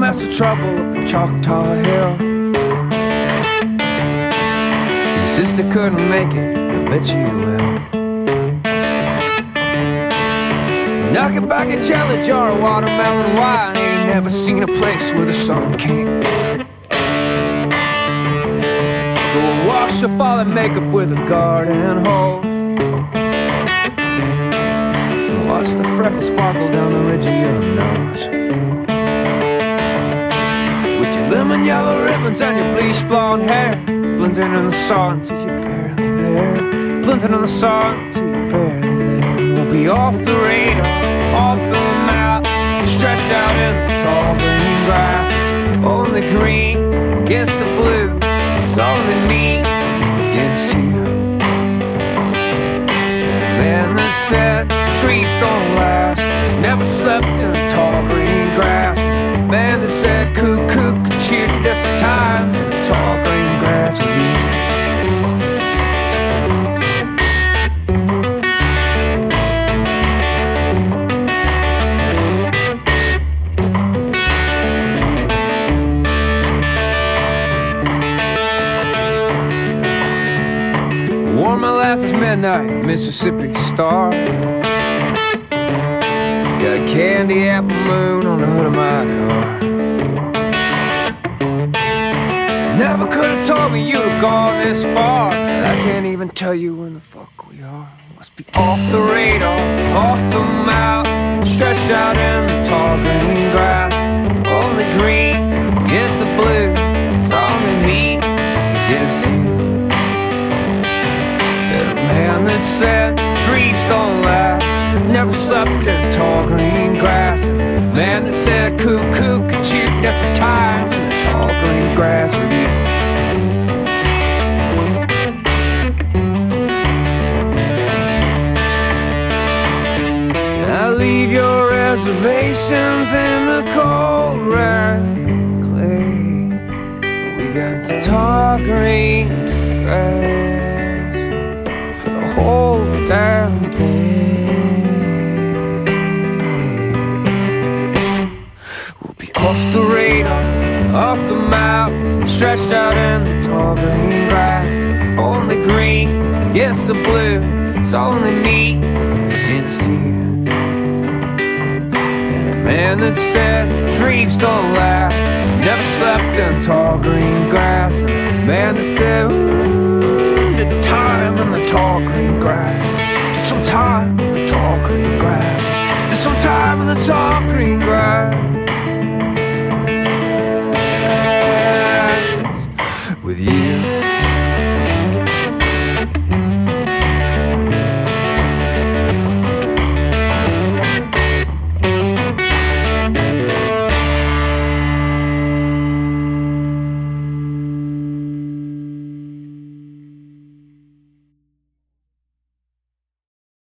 mess of trouble up at Choctaw Hill. Your sister couldn't make it, I bet you will. Knockin back a jelly jar of watermelon wine. Ain't never seen a place where the sun came. Go wash your fallen makeup with a garden hose. Watch the freckles sparkle down the ridge of your nose. With your lemon yellow ribbons and your bleach blonde hair, blending in the sun till you're barely there. Blending in the sun till you're barely there. We'll be off the radar, off the map, stretched out in the tall green grasses. Only green against the blue, it's only me against you. And a man that said trees don't last never slept in tall green grass. Man that said coo-coo-cachoo, there's some time in the tall green grass with you. Warm molasses midnight, Mississippi star. Got a candy apple moon on the hood of my car. Never could have told me you'd have gone this far. I can't even tell you when the fuck we are. Must be off the radar, off the map, stretched out in the tall green grass. Only green against the blue, it's only me against you. There's a man that said trees don't last never slept in tall green grass. And a man that said coo-coo-cachoo, there's some time in the tall green grass with you. I leave your reservations in the cold red clay. We got the tall green grass for the whole damn day. Off the radar, off the map, stretched out in the tall green grass. Only green against the blue, it's only me against you. And a man that said dreams don't last never slept in tall green grass. And a man that said it's a time in the tall green grass. Just some time in the tall green grass. Just some time in the tall green grass with you.